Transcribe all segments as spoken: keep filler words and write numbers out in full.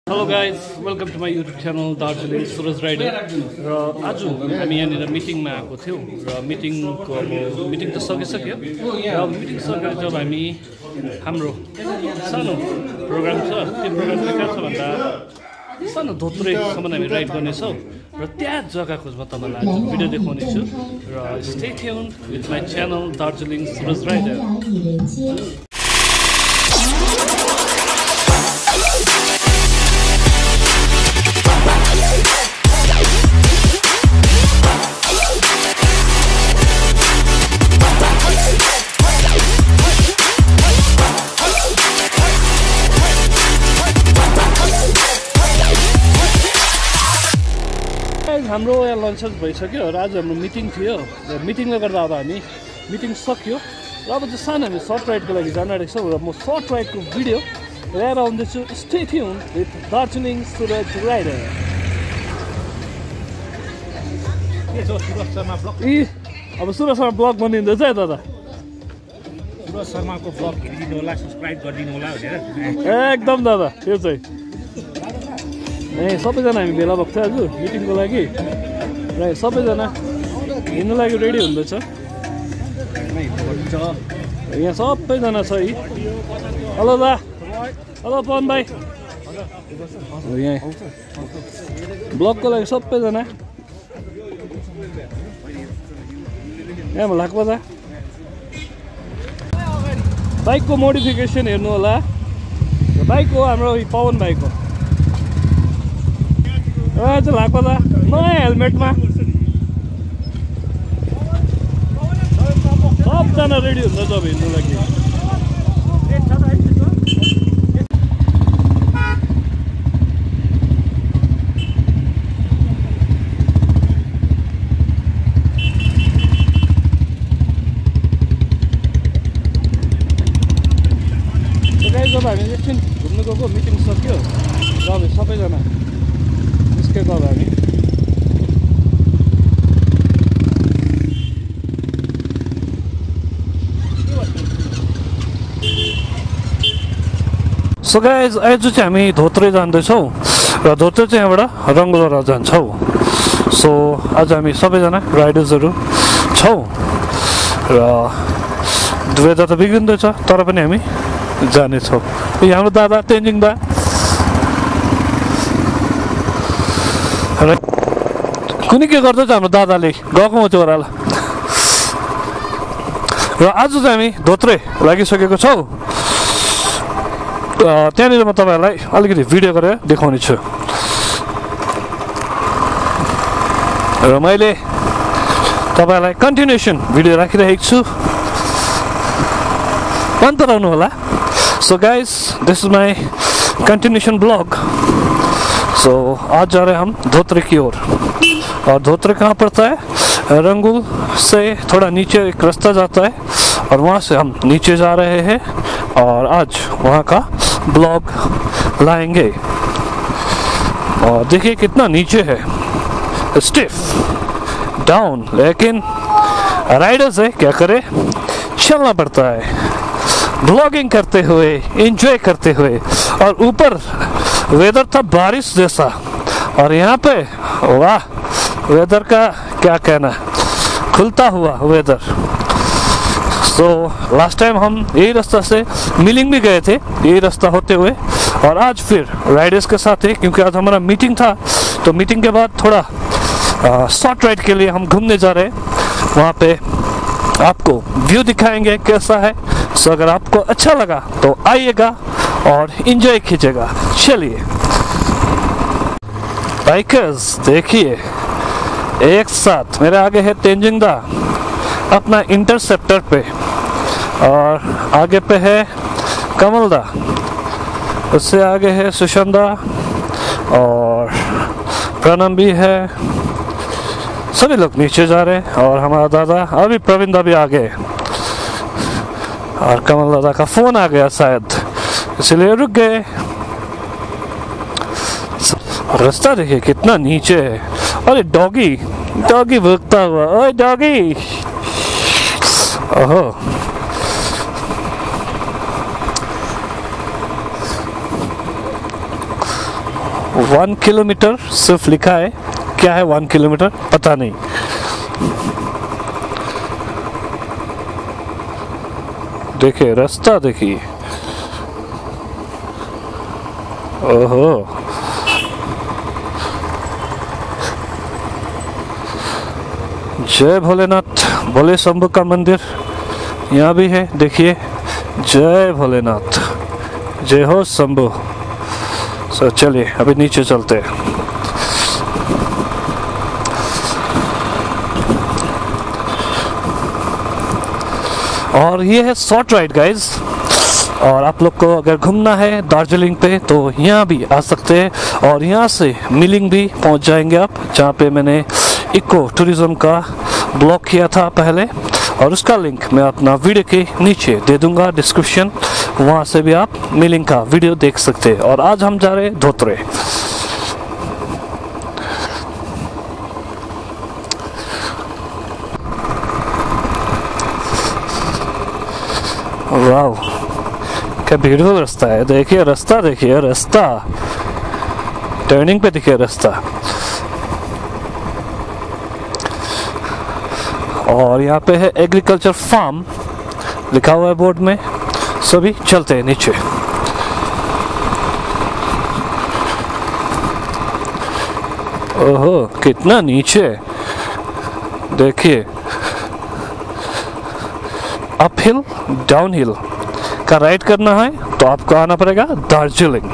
Hello guys, welcome to my YouTube channel Darjeeling Suraj Rider. र आज हामी यहाँनिर मिटिङमा आएको थियौँ र मिटिङको अब मिटिङ त सकिसक्यो र अब मिटिङ सकेर जब हामी हाम्रो सानो प्रोग्राम छ त्यो प्रोग्राम चाहिँ कहाँ छ भन्दा सानो धोत्रेसम्म हामी राइड गर्नेछौँ र त्यहाँ जग्गाको म तपाईँलाई आज भिडियो देखाउने छु र stay tune with my channel Darjeeling Suraj rider. हाम्रो यहाँ लन्च भइसक्यो र आज हाम्रो मिटिङ थियो र मिटिङले गर्दा अब हामी मिटिङ सक्यो र अब चाहिँ सानो हामी सर्ट राइडको लागि जान आँटेको छौँ र म सर्ट राइडको भिडियो ल्याएर आउँदैछु। Stay tune with Darjeeling Suraj rider. ए अब सुरज शर्मा ब्लग बनिँदैछ है दादा। सुरज शर्माको ब्लग हेरिदिनु होला, सब्सक्राइब गरिदिनु होला भनेर एकदम दादा त्यो चाहिँ ए सबैजना हामी भेला भएको थियो आज मिटिङको लागि र सबैजना हिँड्नु लागि रेडी हुँदैछ। यहाँ सबैजना छ है। हेलो दा, हेलो पवन भाइ। यहाँ ब्लगको लागि सबैजना यहाँ लाग्छ दा। बाइकको मोडिफिकेसन हेर्नु होला, बाइक हो हाम्रो पवन भाइको। आज लाग्छ दा नयाँ हेलमेटमा सबजना रेडी हुन्छ अब हिँड्नु लागि। जब हामी एकछिन घुम्नु गएको मिटिङ सक्यो र अब सबैजना निस्केको अब हामी सो गाइज आज चाहिँ हामी धोत्रे जाँदैछौँ र धोत्रे चाहिँ यहाँबाट रङ्गुलर जान्छौँ। सो आज हामी सबैजना राइडर्सहरू छौँ र वेदर त बिग्रिँदैछ तर पनि हामी जानेछौँ। ए हाम्रो दादा तेन्जिङ दा कुनै के गर्दैछ हाम्रो दादाले गएको म त्यो ओह्रालो र आज चाहिँ हामी धोत्रे लागिसकेको छौँ। त्यहाँनिर म तपाईँहरूलाई अलिकति भिडियो गरेर देखाउने छु र मैले तपाईँहरूलाई कन्टिन्युसन भिडियो राखिरहेको छु, अन्तराउनु होला। So guys this is my continuation blog. So आज जा रहे हैं हम धोत्रे की ओर और धोत्रे कहाँ पड़ता है, रंगूल से थोड़ा नीचे एक रास्ता जाता है और वहाँ से हम नीचे जा रहे हैं और आज वहाँ का ब्लॉग लाएंगे। और देखिए कितना नीचे है, स्टिफ डाउन, लेकिन राइडर्स है क्या करे, चलना पड़ता है ब्लॉगिंग करते हुए, एंजॉय करते हुए। और ऊपर वेदर था बारिश जैसा और यहाँ पे वाह वेदर का क्या कहना, खुलता हुआ वेदर। सो लास्ट टाइम हम यही रास्ता से मिलिंग भी गए थे, यही रास्ता होते हुए, और आज फिर राइडर्स के साथ है क्योंकि आज हमारा मीटिंग था। तो मीटिंग के बाद थोड़ा शॉर्ट राइड के लिए हम घूमने जा रहे हैं। वहाँ पे आपको व्यू दिखाएंगे कैसा है। सो अगर आपको अच्छा लगा तो आइएगा और एंजॉय कीजिएगा। चलिए बाइकर्स देखिए एक साथ मेरे आगे है तेंजिंग दा अपना इंटरसेप्टर पे और आगे पे है कमल दा, उससे आगे है सुशांत और प्रणम भी है। सभी लोग नीचे जा रहे हैं और हमारा दादा अभी प्रवीण दा भी आगे और कमल दादा का फोन आ गया शायद इसलिए रुक गए। रास्ता देखिए कितना नीचे है। अरे डॉगी डॉगी भूखता हुआ, ओए डॉगी, ओहो वन किलोमीटर सिर्फ लिखा है, क्या है वन किलोमीटर पता नहीं। देखिए रास्ता, देखिए, ओहो, जय भोलेनाथ। भोले शंभू का मंदिर यहाँ भी है, देखिए, जय भोलेनाथ, जय हो शंभू। सो चलिए अभी नीचे चलते हैं। और ये है शॉर्ट राइड गाइज, और आप लोग को अगर घूमना है दार्जिलिंग पे तो यहाँ भी आ सकते हैं, और यहाँ से मिलिंग भी पहुँच जाएंगे आप, जहाँ पे मैंने इको टूरिज्म का ब्लॉग किया था पहले, और उसका लिंक मैं अपना वीडियो के नीचे दे दूंगा डिस्क्रिप्शन, वहाँ से भी आप मिलिंग का वीडियो देख सकते हैं। और आज हम जा रहे हैं धोत्रे। वाव, क्या ब्यूटीफुल रास्ता है, देखिए रास्ता, देखिए रास्ता, टर्निंग पे देखिए रास्ता। और यहाँ पे है एग्रीकल्चर फार्म लिखा हुआ है बोर्ड में। सभी चलते हैं नीचे। ओहो, कितना नीचे, देखिए, अपहिल डाउनहिल का राइड करना है तो आपको आना पड़ेगा दार्जिलिंग।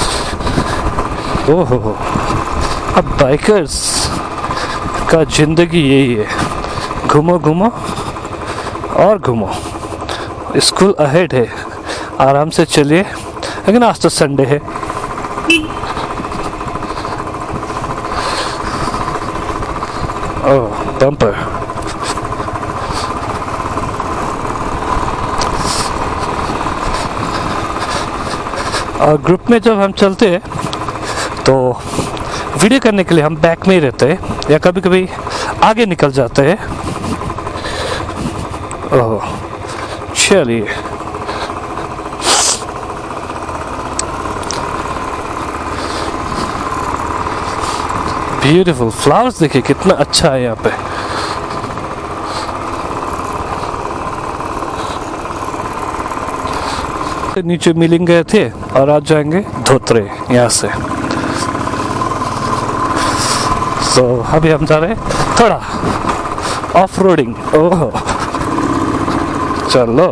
ओहो, अब बाइकर्स का जिंदगी यही है, घूमो घूमो और घूमो। स्कूल अहेड है, आराम से चलिए, लेकिन आज तो संडे है। ओह, बम्पर। और ग्रुप में जब हम चलते हैं तो वीडियो करने के लिए हम बैक में ही रहते हैं, या कभी कभी आगे निकल जाते हैं। ओह, चलिए, ब्यूटीफुल फ्लावर्स देखिए कितना अच्छा है यहाँ पे। नीचे मिलिंग गए थे और आज जाएंगे धोत्रे यहाँ से। तो अभी हम जा रहे हैं थोड़ा ऑफ रोडिंग। ओह, चलो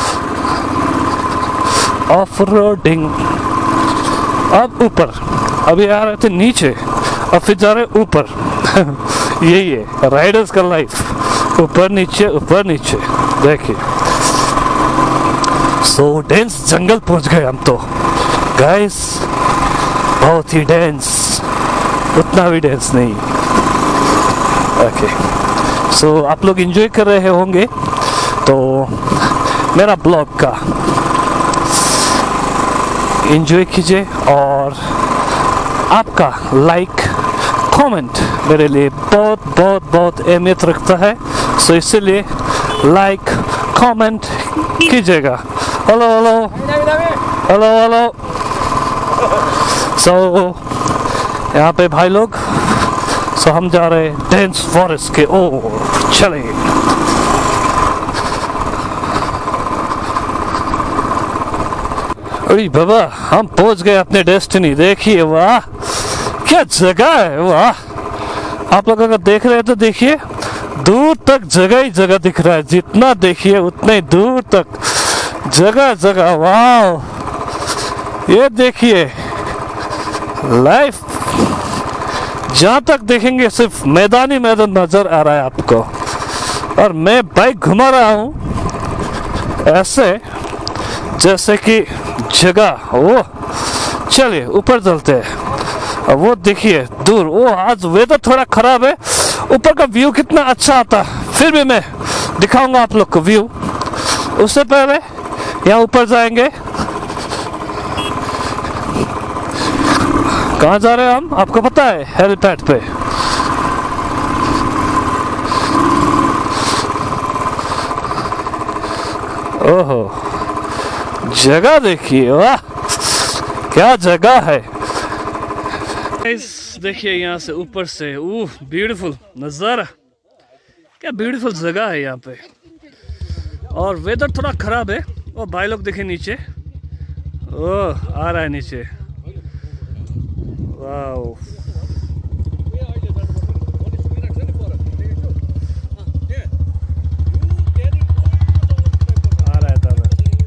ऑफ रोडिंग। अब ऊपर, अभी आ रहे थे नीचे और फिर जा रहे ऊपर। यही है राइडर्स का लाइफ, ऊपर नीचे ऊपर नीचे। देखिए, सो डेंस जंगल पहुंच गए हम तो गाइस, बहुत ही डेंस, उतना भी डेंस नहीं। ओके, सो आप लोग एंजॉय कर रहे होंगे तो मेरा ब्लॉग का एंजॉय कीजिए, और आपका लाइक कमेंट मेरे लिए बहुत बहुत बहुत अहमियत रखता है। सो इसलिए लाइक कमेंट कीजिएगा। Hello hello hello hello. So यहाँ पे भाई लोग, सो हम जा रहे हैं डेंस फॉरेस्ट के ओर, चले। अरे बाबा, हम पहुंच गए अपने डेस्टिनी। देखिए, वाह क्या जगह है, वाह। आप लोग अगर देख रहे हैं तो देखिए, दूर तक जगह ही जगह दिख रहा है, जितना देखिए उतने दूर तक जगह जगह। वाह, ये देखिए लाइफ, जहां तक देखेंगे सिर्फ मैदानी मैदान नजर आ रहा है आपको, और मैं बाइक घुमा रहा हूं ऐसे जैसे कि जगह। ओ चलिए ऊपर चलते हैं। अब वो देखिए दूर, वो आज वेदर थोड़ा खराब है, ऊपर का व्यू कितना अच्छा आता है, फिर भी मैं दिखाऊंगा आप लोग को व्यू। उससे पहले यहाँ ऊपर जाएंगे। कहाँ जा रहे हैं हम, आपको पता है? हेलीपैड पे। ओहो, जगह देखिए, वाह क्या जगह है। गाइस देखिए यहाँ से ऊपर से, ओह ब्यूटीफुल नज़ारा, क्या ब्यूटीफुल जगह है यहाँ पे। और वेदर थोड़ा ख़राब है। और भाई लोग देखे नीचे, ओह आ रहा है नीचे, वाओ। आ रहा है दादा,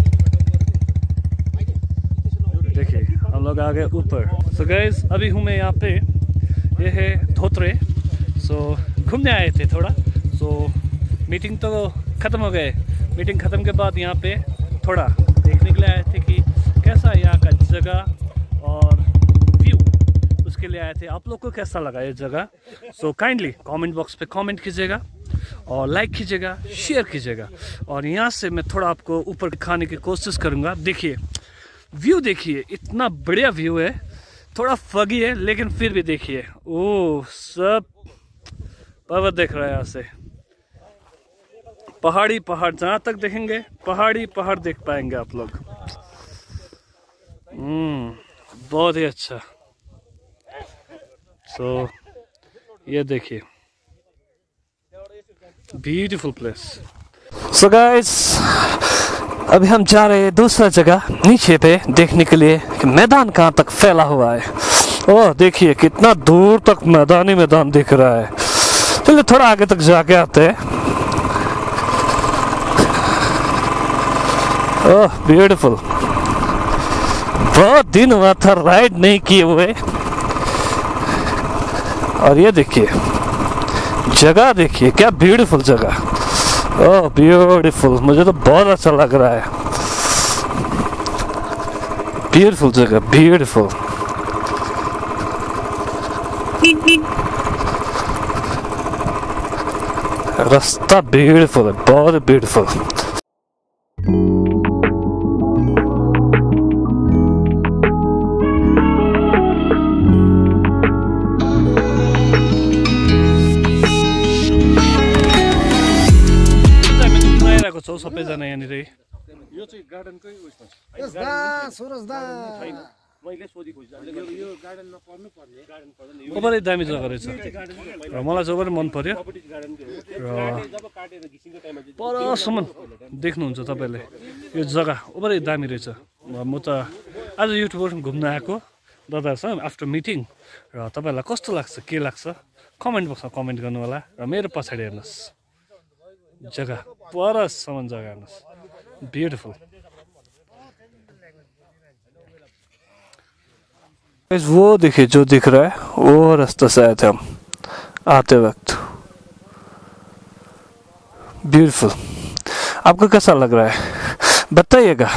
देखिए हम लोग आ गए ऊपर। सो गाइस अभी हूँ मैं यहाँ पे, ये है धोत्रे। सो घूमने आए थे थोड़ा। सो मीटिंग तो ख़त्म हो गए। मीटिंग ख़त्म के बाद यहाँ पे थोड़ा देखने के लिए आए थे कि कैसा है यहाँ का जगह और व्यू, उसके लिए आए थे। आप लोग को कैसा लगा ये जगह? सो काइंडली कमेंट बॉक्स पे कमेंट कीजिएगा और लाइक कीजिएगा, शेयर कीजिएगा। और यहाँ से मैं थोड़ा आपको ऊपर दिखाने की कोशिश करूँगा। देखिए व्यू, देखिए इतना बढ़िया व्यू है। थोड़ा फगी है लेकिन फिर भी देखिए, ओह सब पर्वत देख रहा है यहाँ से। पहाड़ी पहाड़ जहाँ तक देखेंगे पहाड़ी पहाड़ देख पाएंगे आप लोग। हम्म बहुत ही अच्छा। सो so, ये देखिए ब्यूटीफुल प्लेस। सो गाइस अभी हम जा रहे हैं दूसरा जगह नीचे पे देखने के लिए कि मैदान कहाँ तक फैला हुआ है। ओह देखिए कितना दूर तक मैदान ही मैदान दिख रहा है। चलिए थोड़ा आगे तक जाके आते हैं। ओह ब्यूटीफुल, बहुत दिन हुआ था राइड नहीं किए हुए। और ये देखिए जगह, देखिए क्या ब्यूटीफुल जगह। ओह ब्यूटीफुल, मुझे तो बहुत अच्छा लग रहा है। ब्यूटीफुल जगह, ब्यूटीफुल। रास्ता ब्यूटीफुल है, बहुत ब्यूटीफुल। सबैजना यहाँनिर यो चाहिँ गार्डनकै उयसमा मैले सोधेको यो गार्डनमा पर्नु पर्ने गार्डन पर्दैन। ओभरै दामी जग्गा रहेछ र मलाई चाहिँ ओभरै मन पर्यो। र परसम्म देख्नुहुन्छ तपाईँले यो जग्गा ओभरै दामी रहेछ। म त आज युट्युबबाट घुम्न आएको दादाहरूसँग आफ्टर मिटिङ। र तपाईँहरूलाई कस्तो लाग्छ, के लाग्छ कमेन्ट बक्समा कमेन्ट गर्नु होला। र मेरो पछाडि हेर्नुहोस् जगह, परसम्म जगह हेर्नुहोस्, ब्यूटीफुल। वो देखिए जो दिख रहा है वो रास्ता से आए थे हम आते वक्त। ब्यूटीफुल। आपको कैसा लग रहा है बताइएगा।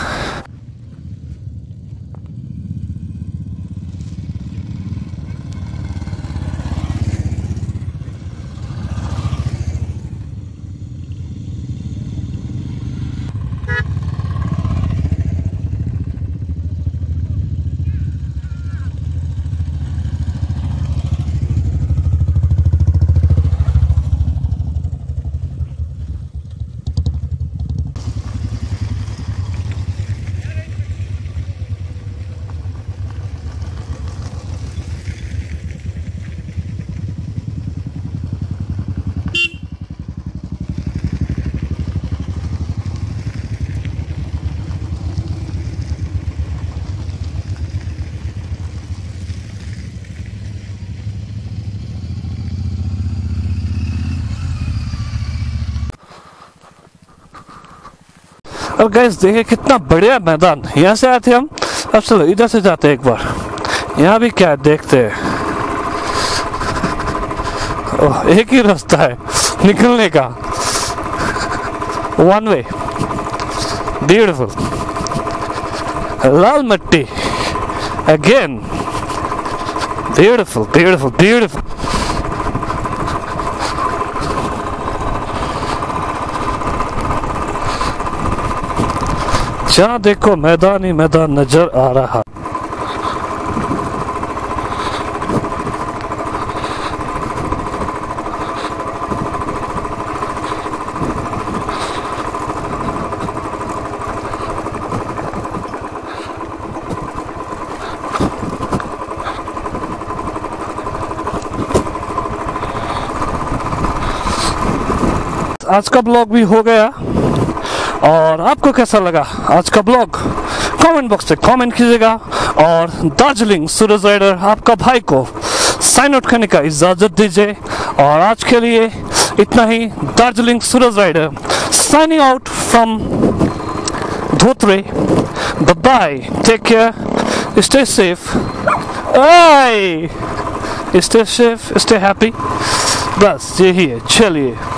और गैस देखिए कितना बढ़िया मैदान। यहाँ से आए थे हम, अब चलो इधर से जाते हैं एक बार। यहाँ भी क्या है देखते हैं। ओह एक ही रास्ता है निकलने का, वन वे। ब्यूटीफुल। लाल मिट्टी अगेन, ब्यूटीफुल ब्यूटीफुल ब्यूटीफुल। जहाँ देखो मैदान ही मैदान नजर आ रहा। आज का ब्लॉग भी हो गया, और आपको कैसा लगा आज का ब्लॉग कमेंट बॉक्स में कमेंट कीजिएगा। और दार्जिलिंग सूरज राइडर आपका भाई को साइन आउट करने का इजाज़त दीजिए। और आज के लिए इतना ही। Darjeeling Suraj rider signing out from Dhotrey. Bye bye, take care, stay safe, stay safe, stay happy. बस यही है, चलिए।